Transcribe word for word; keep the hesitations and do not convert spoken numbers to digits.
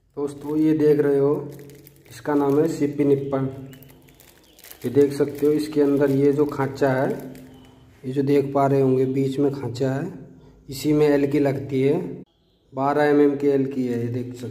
दोस्तों ये देख रहे हो, इसका नाम है सीपी निप्पन। ये देख सकते हो, इसके अंदर ये जो खांचा है, ये जो देख पा रहे होंगे बीच में खांचा है, इसी में एल की लगती है। बारह एम एम की एल की है, ये देख सकते हो।